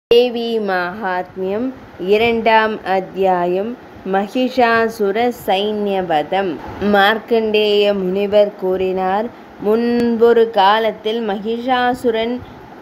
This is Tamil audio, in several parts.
தேவி மகாத்மியம் இரண்டாம் அத்தியாயம் மகிஷாசுர சைன்யவதம். மார்க்கண்டேய முனிவர் கூறினார், முன்பொரு காலத்தில் மகிஷாசுரன்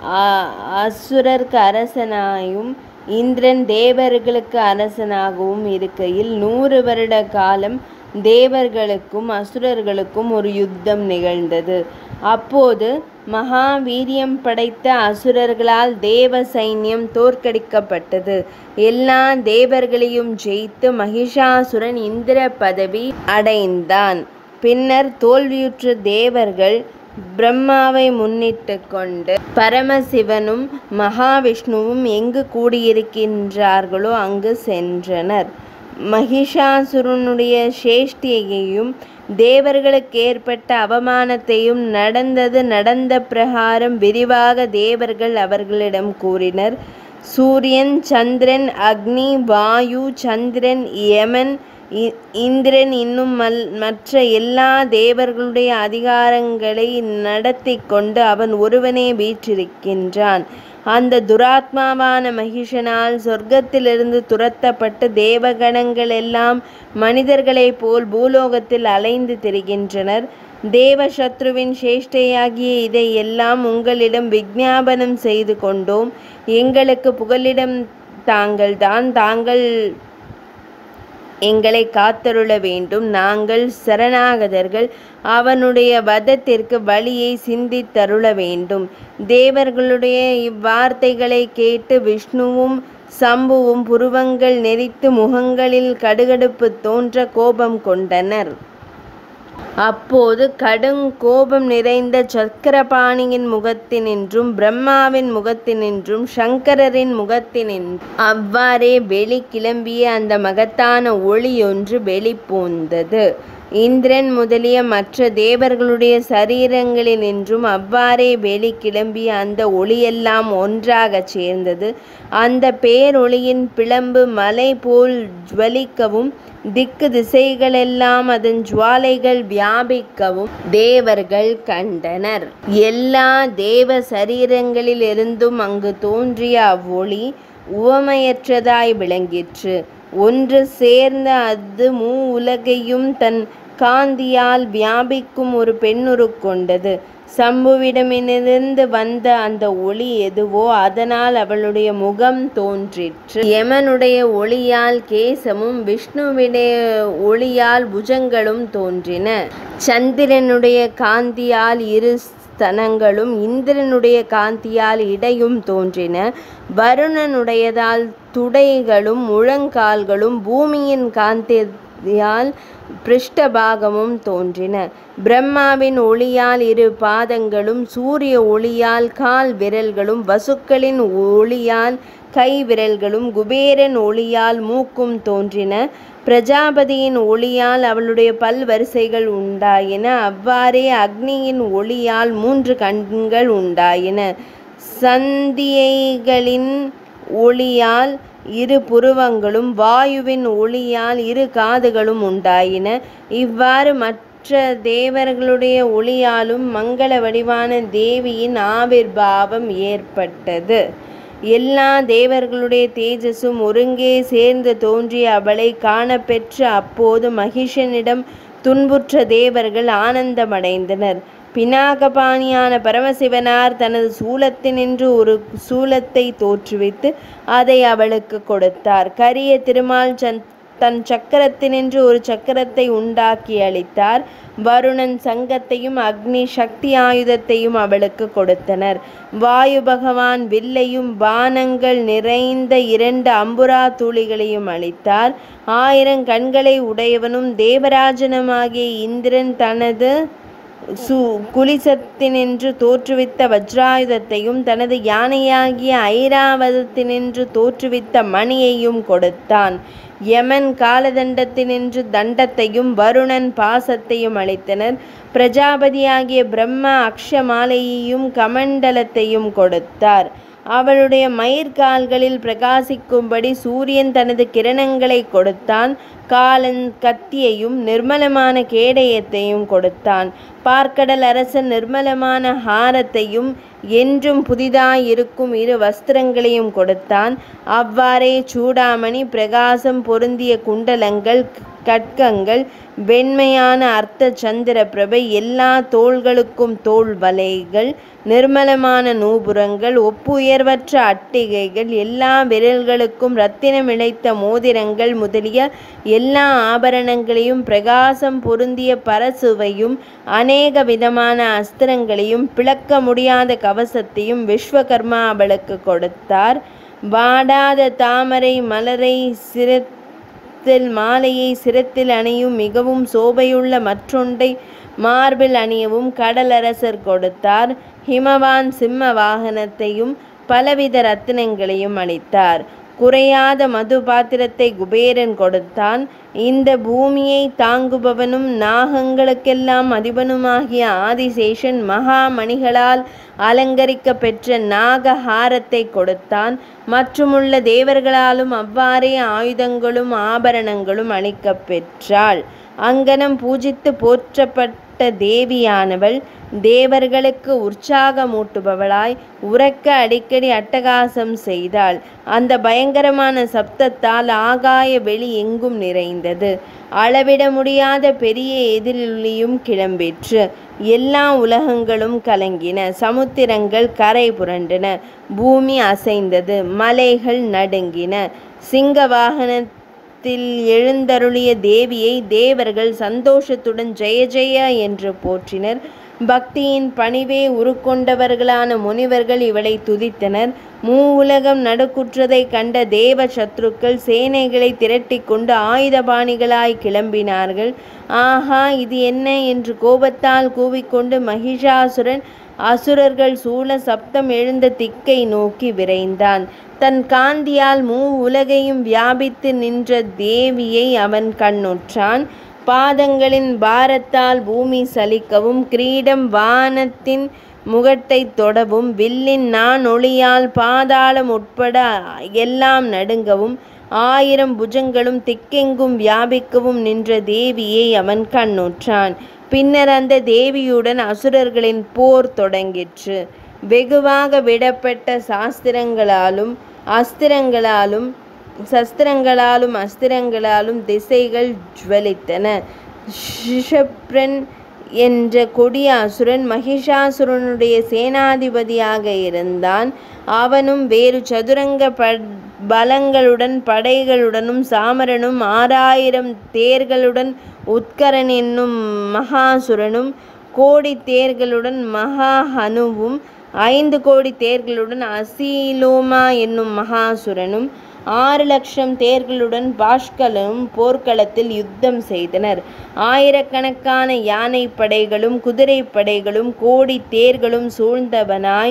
அசுரர்க்கு அரசனாயும் இந்திரன் தேவர்களுக்கு அரசனாகவும் இருக்கையில் 100 வருட காலம் தேவர்களுக்கும் அசுரர்களுக்கும் ஒரு யுத்தம் நிகழ்ந்தது. அப்போது மகா வீரியம் படைத்த அசுரர்களால் தேவ சைன்யம் தோற்கடிக்கப்பட்டது. எல்லா தேவர்களையும் ஜெயித்து மகிஷாசுரன் இந்திர பதவி அடைந்தான். பின்னர் தோல்வியுற்ற தேவர்கள் பிரம்மாவை முன்னிட்டு கொண்டு பரமசிவனும் மகாவிஷ்ணுவும் எங்கு கூடியிருக்கின்றார்களோ அங்கு சென்றனர். மகிஷாசுரனுடைய சேஷ்டியையும் தேவர்களுக்கு ஏற்பட்ட அவமானத்தையும் நடந்த பிரகாரம் விரிவாக தேவர்கள் அவர்களிடம் கூறினர். சூரியன், சந்திரன், அக்னி, வாயு, சந்திரன், யமன், இந்திரன் இன்னும் மற்ற எல்லா தேவர்களுடைய அதிகாரங்களை நடத்தி கொண்டு அவன் ஒருவனே வீற்றிருக்கின்றான். அந்த துராத்மாவான மகிஷனால் சொர்க்கத்திலிருந்து துரத்தப்பட்டு தேவகணங்கள் எல்லாம் மனிதர்களைப் போல் பூலோகத்தில் அலைந்து திரிகின்றனர். தேவசத்ருவின் சேஷ்டையாகிய இதை எல்லாம் உங்களிடம் விஞ்ஞாபனம் செய்து கொண்டோம். எங்களுக்கு புகலிடம் தாங்கள்தான். தாங்கள் எங்களை காத்தருள வேண்டும். நாங்கள் சரணாகதர்கள். அவனுடைய வதத்திற்கு வழியை சிந்தித்தருள வேண்டும். தேவர்களுடைய இவ்வார்த்தைகளை கேட்டு விஷ்ணுவும் சம்புவும் புருவங்கள் நெரித்து முகங்களில் கடுகடுப்பு தோன்ற கோபம் கொண்டனர். அப்போது கடுங்கோபம் நிறைந்த சக்கரபாணியின் முகத்தினின்றும் பிரம்மாவின் முகத்தினின்றும் சங்கரரின் முகத்தினின்றும் அவ்வாறே வெளி கிளம்பிய அந்த மகத்தான ஒளியொன்று வெளிப்போந்தது. இந்திரன் முதலிய மற்ற தேவர்களுடைய சரீரங்களினின்றும் அவ்வாறே வெளி கிளம்பிய அந்த ஒளியெல்லாம் ஒன்றாகச் சேர்ந்தது. அந்த பேரொளியின் பிளம்பு மலை போல் ஜுவலிக்கவும் திக்கு திசைகளெல்லாம் அதன் ஜுவாலைகள் வியாபிக்கவும் தேவர்கள் கண்டனர். எல்லா தேவ சரீரங்களிலிருந்தும் அங்கு தோன்றிய அவ்வொளி உவமையற்றதாய் விளங்கிற்று. ஒன்று சேர்ந்த அது உலகையும் தன் காந்தியால் வியாபிக்கும் ஒரு பெண்ணுருக்கொண்டது. சம்புவிடமிருந்து வந்த அந்த ஒளி எதுவோ அதனால் அவளுடைய முகம் தோன்றிற்று. யமனுடைய ஒளியால் கேசமும் விஷ்ணுவிடைய ஒளியால் புஜங்களும் தோன்றின. சந்திரனுடைய காந்தியால் இரு ஸ்தனங்களும் இந்திரனுடைய காந்தியால் இடையும் தோன்றின. வருணனுடையதால் துடைகளும் முழங்கால்களும் பூமியின் காந்தியால் பிருஷ்டபாகமும் தோன்றின. பிரம்மாவின் ஒளியால் இரு பாதங்களும் சூரிய ஒளியால் கால் விரல்களும் வசுக்களின் ஒளியால் கை விரல்களும் குபேரன் ஒளியால் மூக்கும் தோன்றின. பிரஜாபதியின் ஒளியால் அவளுடைய பல்வரிசைகள் உண்டாயின. அவ்வாறே அக்னியின் ஒளியால் 3 கண்கள் உண்டாயின. சந்தியைகளின் ஒளியால் 2 புருவங்களும் வாயுவின் ஒளியால் 2 காதுகளும் உண்டாயின. இவ்வாறு மற்ற தேவர்களுடைய ஒளியாலும் மங்கள வடிவான தேவியின் ஆவிர்பாவம் ஏற்பட்டது. எல்லா தேவர்களுடைய தேஜஸும் ஒருங்கே சேர்ந்து தோன்றிய அவளை காணப்பெற்ற அப்போது மகிஷனிடம் துன்புற்ற தேவர்கள் ஆனந்தமடைந்தனர். பினாகபாணியான பரமசிவனார் தனது சூலத்தினின்று ஒரு சூலத்தை தோற்றுவித்து அதை அவளுக்கு கொடுத்தார். கரிய திருமால் தன் சக்கரத்தினின்று ஒரு சக்கரத்தை உண்டாக்கி அளித்தார். வருணன் சங்கத்தையும் அக்னி சக்தி ஆயுதத்தையும் அவளுக்கு கொடுத்தனர். வாயு பகவான் வில்லையும் பானங்கள் நிறைந்த 2 அம்புரா தூளிகளையும் அளித்தார். 1000 கண்களை உடையவனும் தேவராஜனுமாகிய இந்திரன் தனது குலிசத்தினின்று தோற்றுவித்த வஜ்ராயுதத்தையும் தனது யானையாகிய ஐராவதத்தினின்று தோற்றுவித்த மணியையும் கொடுத்தான். யமன் காலதண்டத்தினின்று தண்டத்தையும் வருணன் பாசத்தையும் அளித்தனர். பிரஜாபதியாகிய பிரம்மா அக்ஷமாலையையும் கமண்டலத்தையும் கொடுத்தார். அவளுடைய மயிர்கால்களில் பிரகாசிக்கும்படி சூரியன் தனது கிரணங்களை கொடுத்தான். காலன் கத்தியையும் நிர்மலமான கேடயத்தையும் கொடுத்தான். பார்க்கடல் அரசன் நிர்மலமான ஹாரத்தையும் என்றும் புதிதாயிருக்கும் 2 வஸ்திரங்களையும் கொடுத்தான். அவ்வாறே சூடாமணி, பிரகாசம் பொருந்திய குண்டலங்கள், கட்கங்கள், வெண்மையான அர்த்த சந்திர பிரபை, எல்லா தோள்களுக்கும் தோள் வலைகள், நிர்மலமான நூபுரங்கள், ஒப்புயர்வற்ற அட்டிகைகள், எல்லா விரல்களுக்கும் இரத்தினம் இழைத்த மோதிரங்கள் முதலிய எல்லா ஆபரணங்களையும், பிரகாசம் பொருந்திய பரசுவையும், அநேக விதமான அஸ்திரங்களையும், பிளக்க முடியாத கவசத்தையும் விஸ்வகர்மா அவளுக்கு கொடுத்தார். வாடாத தாமரை மலரை மாலையை சிரத்தில் அணியும் மிகவும் சோபையுள்ள மற்றொன்றை மார்பில் அணியவும் கடலரசர் கொடுத்தார். ஹிமவான் சிம்ம வாகனத்தையும் பலவித ரத்தினங்களையும் அளித்தார். குறையாத மது பாத்திரத்தை குபேரன் கொடுத்தான். இந்த பூமியை தாங்குபவனும் நாகங்களுக்கெல்லாம் அதிபனுமாகிய ஆதிசேஷன் மகாமணிகளால் அலங்கரிக்க பெற்ற நாகஹாரத்தை கொடுத்தான். மற்றுமுள்ள தேவர்களாலும் அவ்வாறே ஆயுதங்களும் ஆபரணங்களும் அளிக்க பெற்றாள். அங்கனம் பூஜித்து போற்றப்பட்ட தேவியானவள் தேவர்களுக்கு உற்சாகமூட்டுபவளாய் உரக்க அடிக்கடி அட்டகாசம் செய்தாள். அந்த பயங்கரமான சப்தத்தால் ஆகாய வெளி எங்கும் நிறைந்தது. அளவிட முடியாத பெரிய எதிரொலியும் கிளம்பிற்று. எல்லா உலகங்களும் கலங்கின. சமுத்திரங்கள் கரை புரண்டன. பூமி அசைந்தது. மலைகள் நடுங்கின. சிங்க வாகனத்தில் எழுந்தருளிய தேவியை தேவர்கள் சந்தோஷத்துடன் ஜெய ஜெய என்று போற்றினர். பக்தியின் பணிவே உருக்கொண்டவர்களான முனிவர்கள் இவளை துதித்தனர். மூவுலகம் நடுக்குற்றதை கண்ட தேவ சத்ருக்கள் சேனைகளை திரட்டி கொண்டு ஆயுதபாணிகளாய் கிளம்பினார்கள். ஆஹா, இது என்ன என்று கோபத்தால் கூவிக்கொண்டு மகிஷாசுரன் அசுரர்கள் சூழ சப்தம் எழுந்த திக்கை நோக்கி விரைந்தான். தன் காந்தியால் உலகையும் வியாபித்து நின்ற தேவியை அவன் கண்ணுற்றான். பாதங்களின் பாரத்தால் பூமி சலிக்கவும், கிரீடம் வானத்தின் முகட்டை தொடவும், வில்லின் ஒளியால் பாதாளம் உட்பட எல்லாம் நடுங்கவும், 1000 புஜங்களும் திக்கெங்கும் வியாபிக்கவும் நின்ற தேவியை அவன் கண்ணுற்றான். பின்னர் அந்த தேவியுடன் அசுரர்களின் போர் தொடங்கிற்று. வெகுவாக விடப்பட்ட சஸ்திரங்களாலும் திசைகள் ஜுவலித்தன. ஷிஷப்ரன் என்ற கொடிய அசுரன் மகிஷாசுரனுடைய சேனாதிபதியாக இருந்தான். அவனும் வேறு சதுரங்க பலங்களுடன் படைகளுடனும் சாமரனும் 6000 தேர்களுடன் உத்கரன் என்னும் மகாசுரனும், கோடி தேர்களுடன் மகாஹனுவும், 5 கோடி தேர்களுடன் அசீலோமா என்னும் மகாசுரனும், 6 லட்சம் தேர்களுடன் பாஷ்கலும் போர்க்களத்தில் யுத்தம் செய்தனர். 1000கணக்கான யானை படைகளும் குதிரை படைகளும் கோடி தேர்களும் சூழ்ந்தவனாய்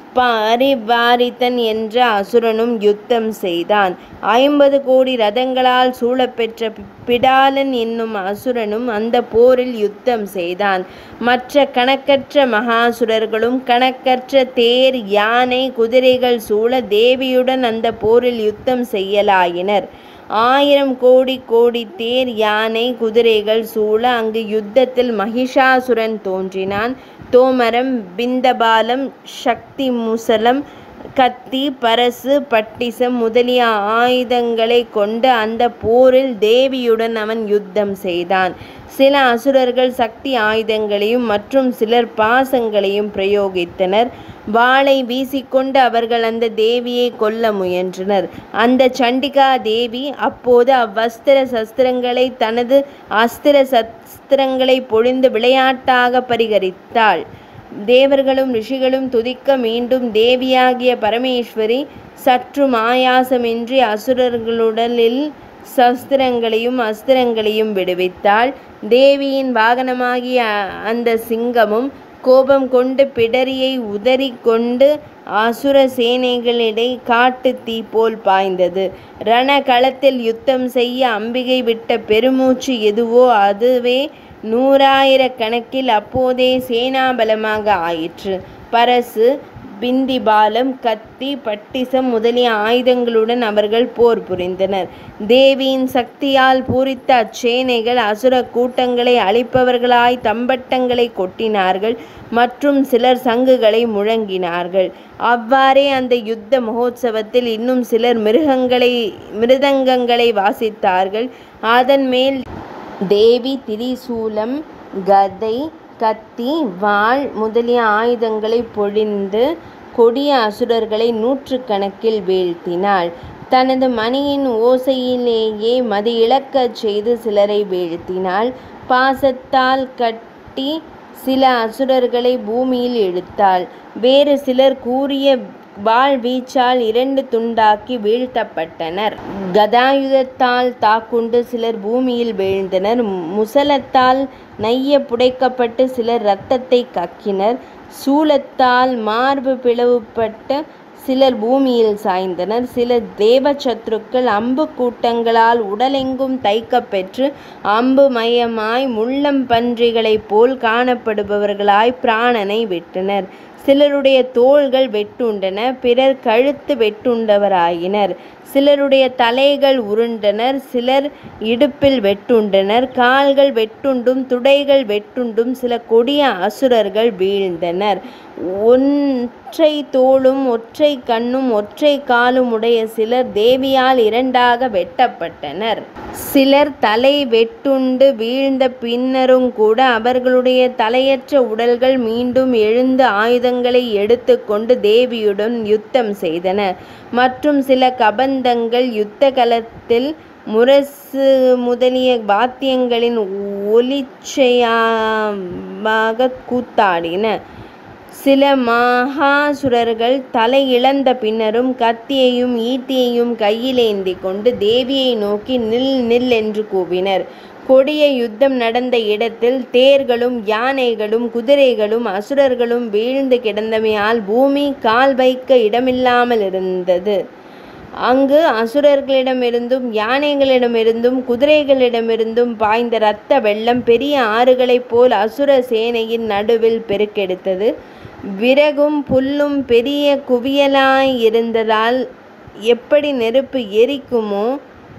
பரிவாரித்தன் என்ற அசுரனும் யுத்தம் செய்தான். 50 கோடி ரதங்களால் சூழப்பெற்ற பிடாலன் என்னும் அசுரனும் அந்த போரில் யுத்தம் செய்தான். மற்ற கணக்கற்ற மகாசுரர்களும் கணக்கற்ற தேர் யானை குதிரைகள் சூழ தேவியுடன் அந்த போரில் யுத்தம் செய்யலாயினர். 1000 கோடி தேர் யானை குதிரைகள் சூழ அங்கு யுத்தத்தில் மகிஷாசுரன் தோன்றினான். தோமரம், பிந்தபாலம், சக்தி முசலம், கத்தி, பரசு, பட்டிசம் முதலிய ஆயுதங்களை கொண்டு அந்த போரில் தேவியுடன் அவன் யுத்தம் செய்தான். சில அசுரர்கள் சக்தி ஆயுதங்களையும் மற்றும் சிலர் பாசங்களையும் பிரயோகித்தனர். வாளை வீசிக்கொண்டு அவர்கள் அந்த தேவியை கொல்ல முயன்றனர். அந்த சண்டிகா தேவி அப்போது அவ்வஸ்திர சஸ்திரங்களை தனது அஸ்திர சஸ்திரங்களை பொழிந்து விளையாட்டாக பரிகரித்தாள். தேவர்களும் ரிஷிகளும் துதிக்க மீண்டும் தேவியாகிய பரமேஸ்வரி சற்றும் ஆயாசமின்றி அசுரர்களுடலில் சஸ்திரங்களையும் அஸ்திரங்களையும் விடுவித்தாள். தேவியின் வாகனமாகிய அந்த சிங்கமும் கோபம் கொண்டு பிடரியை உதறி கொண்டு அசுர சேனைகளிடை காட்டு தீ போல் பாய்ந்தது. ரணகளத்தில் யுத்தம் செய்ய அம்பிகை விட்ட பெருமூச்சு எதுவோ அதுவே 100,000 கணக்கில் அப்போதே சேனாபலமாக ஆயிற்று. பரசு, பிந்திபாலம், கத்தி, பட்டிசம் முதலிய ஆயுதங்களுடன் அவர்கள் போர் புரிந்தனர். தேவியின் சக்தியால் பூரித்த அச்சேனைகள் அசுர கூட்டங்களை அழிப்பவர்களாய் தம்பட்டங்களை கொட்டினார்கள் மற்றும் சிலர் சங்குகளை முழங்கினார்கள். அவ்வாறே அந்த யுத்த மகோத்சவத்தில் இன்னும் சிலர் மிருதங்கங்களை வாசித்தார்கள். அதன் மேல் தேவி திரிசூலம், கதை, கத்தி, வாள் முதலிய ஆயுதங்களை பொழிந்து கொடிய அசுரர்களை 100 கணக்கில் வீழ்த்தினாள். தனது மணியின் ஓசையிலேயே மதி இழக்கச் செய்து சிலரை வீழ்த்தினாள். பாசத்தால் கட்டி சில அசுரர்களை பூமியில் இழுத்தாள். வேறு சிலர் கூறிய வாள் வீச்சால் 2 துண்டாக்கி வீழ்த்தப்பட்டனர். கதாயுதத்தால் தாக்குண்டு சிலர் பூமியில் வீழ்ந்தனர். முசலத்தால் நைய புடைக்கப்பட்டு சிலர் இரத்தத்தை கக்கினர். சூலத்தால் மார்பு பிளவுபட்டு சிலர் பூமியில் சாய்ந்தனர். சில தேவ சத்ருக்கள் அம்பு கூட்டங்களால் உடலெங்கும் தைக்கப் பெற்று அம்பு மயமாய் முள்ளம் பன்றிகளைப் போல் காணப்படுபவர்களாய் பிராணனை விட்டனர். சிலருடைய தோள்கள் வெட்டுண்டன, பிறர் கழுத்து வெட்டுண்டவராயினர். சிலருடைய தலைகள் உருண்டனர், சிலர் இடுப்பில் வெட்டுண்டனர். கால்கள் வெட்டுண்டும் துடைகள் வெட்டுண்டும் சில கொடிய அசுரர்கள் வீழ்ந்தனர். ஒற்றை தோளும் ஒற்றை கண்ணும் ஒற்றை காலும் உடைய சிலர் தேவியால் 2ஆக வெட்டப்பட்டனர். சிலர் தலை வெட்டுண்டு வீழ்ந்த பின்னரும் கூட அவர்களுடைய தலையற்ற உடல்கள் மீண்டும் எழுந்து ஆயுதங்களை எடுத்து கொண்டு தேவியுடன் யுத்தம் செய்தன. மற்றும் சில கபந்தங்கள் யுத்த களத்தில் முரசு முதலிய வாத்தியங்களின் ஒலிச்சையாக கூத்தாடின. சில மகாசுரர்கள் தலை இழந்த பின்னரும் கத்தியையும் ஈட்டியையும் கையிலேந்தி கொண்டு தேவியை நோக்கி நில் நில் என்று கூவினர். கொடிய யுத்தம் நடந்த இடத்தில் தேர்களும் யானைகளும் குதிரைகளும் அசுரர்களும் வீழ்ந்து கிடந்தமையால் பூமி கால் வைக்க இடமில்லாமல் இருந்தது. அங்கு அசுரர்களிடமிருந்தும் யானைகளிடமிருந்தும் குதிரைகளிடமிருந்தும் பாய்ந்த இரத்த வெள்ளம் பெரிய ஆறுகளைப் போல் அசுர சேனையின் நடுவில் பெருக்கெடுத்தது. விறகும் புல்லும் பெரிய குவியலாய் இருந்ததால் எப்படி நெருப்பு எரிக்குமோ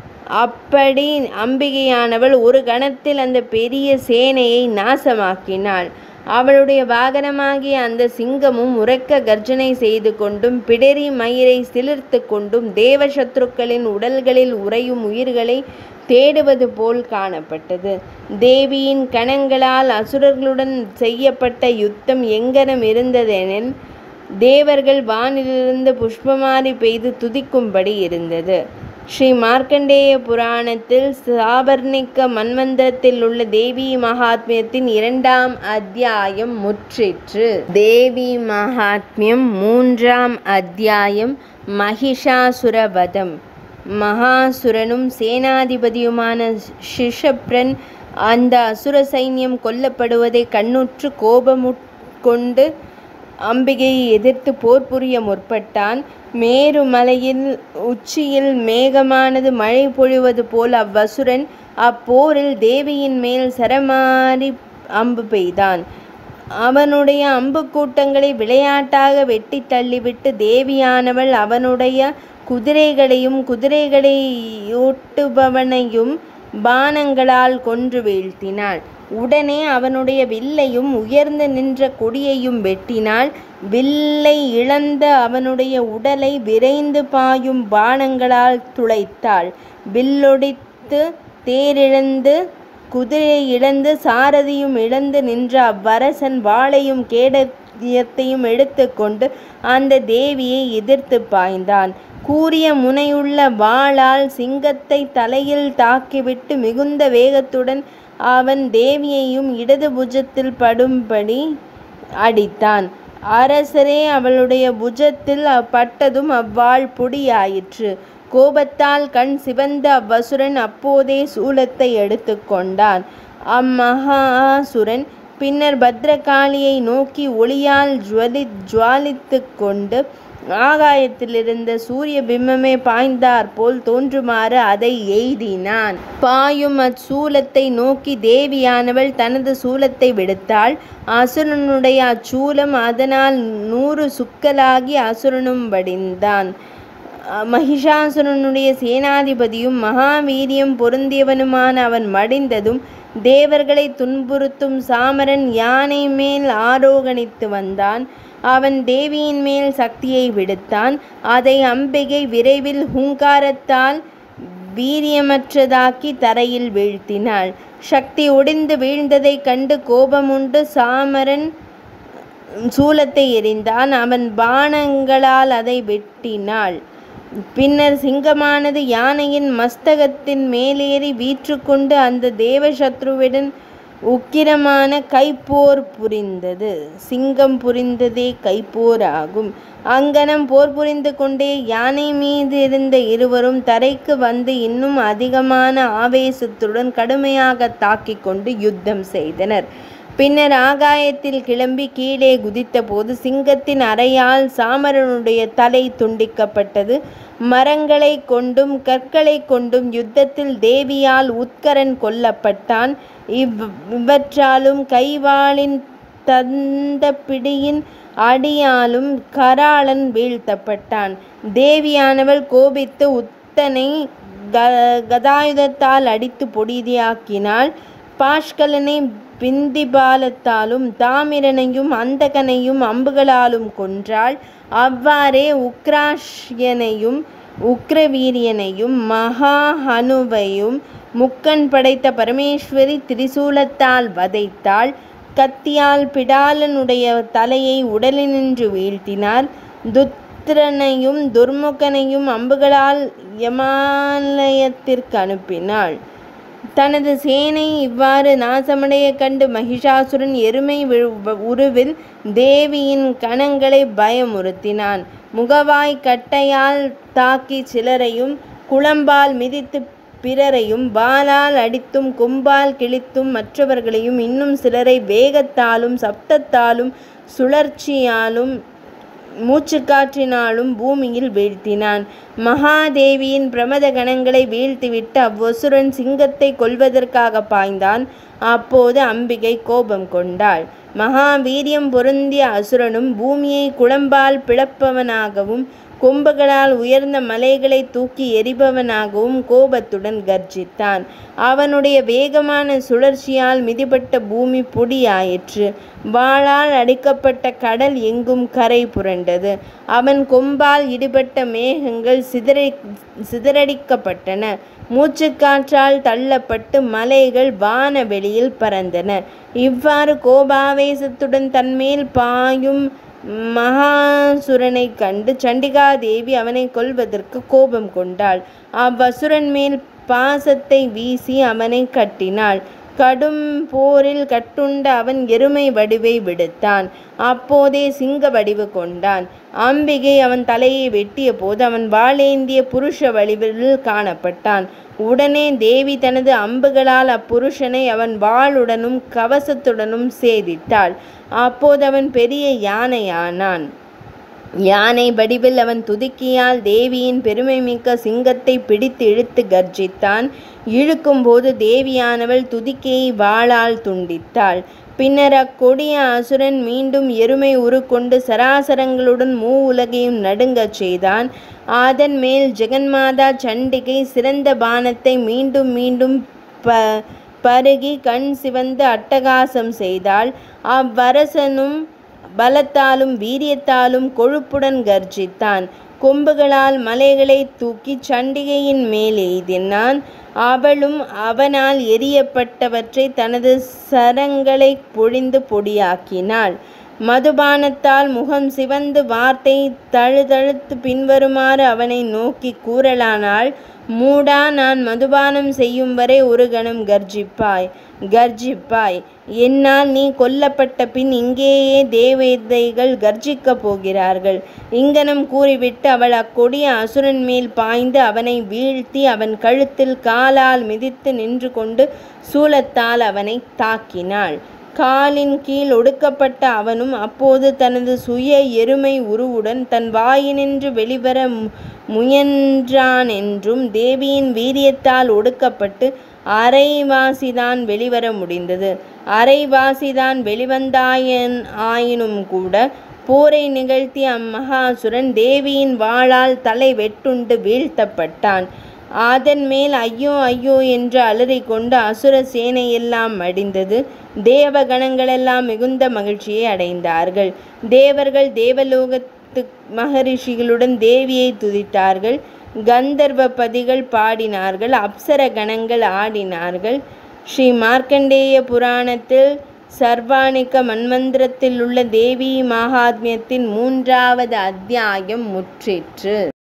அப்படி அம்பிகையானவள் ஒரு கணத்தில் அந்த பெரிய சேனையை நாசமாக்கினாள். அவளுடைய வாகனமாகிய அந்த சிங்கமும் உரக்க கர்ஜனை செய்து கொண்டும் பிடரி மயிரை சிலிர்த்து கொண்டும் தேவசத்ருக்களின் உடல்களில் உறையும் உயிர்களை தேடுவது போல் காணப்பட்டது. தேவியின் கணங்களால் அசுரர்களுடன் செய்யப்பட்ட யுத்தம் எங்கனம் இருந்ததெனில் தேவர்கள் வானிலிருந்து புஷ்பமாரி பெய்து துதிக்கும்படி இருந்தது. ஸ்ரீ மார்க்கண்டேய புராணத்தில் சாபர்ணிக்க மன்வந்தரத்தில் உள்ள தேவி மகாத்மியத்தின் 2ஆம் அத்தியாயம் முற்றிற்று. தேவி மகாத்மியம் 3ஆம் அத்தியாயம். மகிஷாசுரவதம். மகாசுரனும் சேனாதிபதியுமான ஷிஷப்ரன் அந்த அசுர சைன்யம் கொல்லப்படுவதை கண்ணுற்று கோபமுட்கொண்டு அம்பிகையை எதிர்த்து போர் புரிய முற்பட்டான். மேருமலையின் உச்சியில் மேகமானது மழை பொழிவது போல் அவ்வசுரன் அப்போரில் தேவியின் மேல் சரமாரி அம்பு பெய்தான். அவனுடைய அம்பு கூட்டங்களை விளையாட்டாக வெட்டி தள்ளிவிட்டு தேவியானவள் அவனுடைய குதிரைகளையும் குதிரைகளை ஓட்டுபவனையும் பானங்களால் கொன்று வீழ்த்தினாள். உடனே அவனுடைய வில்லையும் உயர்ந்து நின்ற கொடியையும் வெட்டினாள். வில்லை இழந்த அவனுடைய உடலை விரைந்து பாயும் பானங்களால் துளைத்தாள். வில்லொடித்து தேரிழந்து குதிரை இழந்து சாரதியும் இழந்து நின்ற அவ்வரசன் வாளையும் கேடயத்தையும் எடுத்து கொண்டு அந்த தேவியை எதிர்த்து பாய்ந்தான். கூரிய முனையுள்ள வாளால் சிங்கத்தை தலையில் தாக்கிவிட்டு மிகுந்த வேகத்துடன் அவன் தேவியையும் இடது புஜத்தில் படும்படி அடித்தான். அரசரே அவளுடைய புஜத்தில் பட்டதும் அவ்வாள் பொடியாயிற்று. கோபத்தால் கண் சிவந்த அவ்வசுரன் அப்போதே சூலத்தை எடுத்து கொண்டான். அம்மகாசுரன் பின்னர் பத்ரகாளியை நோக்கி ஒளியால் ஜுவாலித்து கொண்டு ஆகாயத்திலிருந்த சூரிய பிம்பமே பாய்ந்தாற் போல் தோன்றுமாறு அதை எய்தினான். பாயும் அச்சூலத்தை நோக்கி தேவியானவள் தனது சூலத்தை விடுத்தாள். அசுரனுடைய அச்சூலம் அதனால் 100 சுக்கலாகி அசுரனும் வடிந்தான். மகிஷாசுரனுடைய சேனாதிபதியும் மகாவீரியம் பொருந்தியவனுமான அவன் மடிந்ததும் தேவர்களை துன்புறுத்தும் சாமரன் யானை மேல் ஆரோகணித்து வந்தான். அவன் தேவியின் மேல் சக்தியை விடுத்தான். அதை அம்பிகை விரைவில் ஹூங்காரத்தால் வீரியமற்றதாக்கி தரையில் வீழ்த்தினாள். சக்தி ஒடிந்து வீழ்ந்ததைக் கண்டு கோபமுண்டு சாமரன் சூலத்தை எறிந்தான். அவன் பாணங்களால் அதை வெட்டினாள். பின்னர் சிங்கமானது யானையின் மஸ்தகத்தின் மேலேறி வீற்றுக்கொண்டு அந்த தேவசத்ருவுடன் உக்கிரமான கைப்போர் புரிந்தது. சிங்கம் புரிந்ததே கைப்போர் ஆகும். அங்கனம் போர் புரிந்து கொண்டே யானை மீது இருந்த இருவரும் தரைக்கு வந்து இன்னும் அதிகமான ஆவேசத்துடன் கடுமையாக தாக்கிக் கொண்டு யுத்தம் செய்தனர். பின்னர் ஆகாயத்தில் கிளம்பி கீழே குதித்த போது சிங்கத்தின் அறையால் சாமரனுடைய தலை துண்டிக்கப்பட்டது. மரங்களை கொண்டும் கற்களை கொண்டும் யுத்தத்தில் தேவியால் உத்கரன் கொல்லப்பட்டான். இவற்றாலும் கைவாளின் தந்த பிடியின் அடியாலும் கராளன் வீழ்த்தப்பட்டான். தேவியானவள் கோபித்து உத்தனை கதாயுதத்தால் அடித்து பொடியாக்கினாள். பாஷ்கலனை பிந்திபாலத்தாலும் தாமிரனையும் அந்தகனையும் அம்புகளாலும் கொன்றாள். அவ்வாறே உக்ராஷ்யனையும் உக்ரவீரியனையும் மகாஹனுவையும் முக்கண் படைத்த பரமேஸ்வரி திரிசூலத்தால் வதைத்தாள். கத்தியால் பிடாலனுடைய தலையை உடலினின்று வீழ்த்தினார். துத்திரனையும் துர்முகனையும் அம்புகளால் யமாலயத்திற்கு அனுப்பினாள். தனது சேனை இவ்வாறு நாசமடைய கண்டு மகிஷாசுரன் எருமை உருவில் தேவியின் கணங்களை பயமுறுத்தினான். முகவாய் கட்டையால் தாக்கி சிலரையும் குளம்பால் மிதித்து பிறரையும் வாளால் அடித்தும் கொம்பால் கிழித்தும் மற்றவர்களையும் இன்னும் சிலரை வேகத்தாலும் சப்தத்தாலும் சுழற்சியாலும் மூச்சுக்காற்றினாலும் பூமியில் வீழ்த்தினான். மகாதேவியின் பிரமத கணங்களை வீழ்த்திவிட்டு அவ்வசுரன் சிங்கத்தை கொல்வதற்காக பாய்ந்தான். அப்போது அம்பிகை கோபம் கொண்டாள். மகாவீரியம் பொருந்திய அசுரனும் பூமியை குளம்பால் பிளப்பவனாகவும் கொம்புகளால் உயர்ந்த மலைகளை தூக்கி எரிபவனாகவும் கோபத்துடன் கர்ஜித்தான். அவனுடைய வேகமான சுழற்சியால் மிதிப்பட்ட பூமி பொடியாயிற்று. வாளால் அடிக்கப்பட்ட கடல் எங்கும் கரை புரண்டது. அவன் கொம்பால் இடிபட்ட மேகங்கள் சிதறடிக்கப்பட்டன. மூச்சுக்காற்றால் தள்ளப்பட்டு மலைகள் வானவெளியில் பறந்தன. இவ்வாறு கோபாவேசத்துடன் தன்மேல் பாயும் மகாசுரனை கண்டு சண்டிகாதேவி அவனை கொல்வதற்கு கோபம் கொண்டாள். அவ்வசுரன் மேல் பாசத்தை வீசி அவனை கட்டினாள். கடும் போரில் கட்டுண்ட அவன் எருமை வடிவை விடுத்தான். அப்போதே சிங்க வடிவு கொண்டான். அம்பிகை அவன் தலையை வெட்டிய போது அவன் வாளேந்திய புருஷ வடிவில் காணப்பட்டான். உடனே தேவி தனது அம்புகளால் அப்புருஷனை அவன் வாளுடனும் கவசத்துடனும் சேதித்தாள். அப்போது அவன் பெரிய யானையானான். யானை வடிவில் அவன் துதிக்கியால் தேவியின் பெருமை மிக்க சிங்கத்தை பிடித்து இழுத்து கர்ஜித்தான். இழுக்கும்போது தேவியானவள் துதிக்கையை வாளால் துண்டித்தாள். பின்னர் அக்கொடிய அசுரன் மீண்டும் எருமை உருக்கொண்டு சராசரங்களுடன் உலகையும் நடுங்கச் செய்தான். அதன் மேல் ஜெகன்மாதா சண்டிகை சிறந்த பானத்தை மீண்டும் மீண்டும் பருகி கண் சிவந்து அட்டகாசம் செய்தாள். அவ்வரசனும் பலத்தாலும் வீரியத்தாலும் கொழுப்புடன் கர்ஜித்தான். கொம்புகளால் மலைகளை தூக்கி சண்டிகையின் மேல் எய்தினான். அவளும் அவனால் எரியப்பட்டவற்றை தனது சரங்களை பொழிந்து பொடியாக்கினாள். மதுபானத்தால் முகம் சிவந்து வார்த்தை தழுதழுத்து பின்வருமாறு அவனை நோக்கி கூறலானாள். மூடா, நான் மதுபானம் செய்யும் வரை ஒரு கணம் கர்ஜிப்பாய். என்னால் நீ கொல்லப்பட்ட பின் இங்கேயே தேவதைகள் கர்ஜிக்கப் போகிறார்கள். இங்கனம் கூறிவிட்டு அவள் அக்கொடிய அசுரன் மேல் பாய்ந்து அவனை வீழ்த்தி அவன் கழுத்தில் காலால் மிதித்து நின்று கொண்டு சூலத்தால் அவனை தாக்கினாள். காலின் கீழ் ஒடுக்கப்பட்ட அவனும் அப்போது தனது சுய எருமை உருவுடன் தன் வாயினின்று வெளிவர முயன்றானென்றும் தேவியின் வீரியத்தால் ஒடுக்கப்பட்டு அரைவாசிதான் வெளிவர முடிந்தது. அரைவாசிதான் வெளிவந்தாயினும் கூட போரை நிகழ்த்திய அம்மகாசுரன் தேவியின் வாளால் தலை வெட்டுண்டு வீழ்த்தப்பட்டான். அதன் மேல் ஐயோ ஐயோ என்று அலறிக்கொண்டு அசுர சேனையெல்லாம் மடிந்தது. தேவகணங்களெல்லாம் மிகுந்த மகிழ்ச்சியை அடைந்தார்கள். தேவர்கள் தேவலோகத்து மகரிஷிகளுடன் தேவியை துதித்தார்கள். கந்தர்வபதிகள் பாடினார்கள். அப்சர கணங்கள் ஆடினார்கள். ஸ்ரீ மார்க்கண்டேய புராணத்தில் சர்வாணிக மன்வந்திரத்தில் உள்ள தேவி மகாத்மியத்தின் 3வது அத்தியாயம் முற்றிற்று.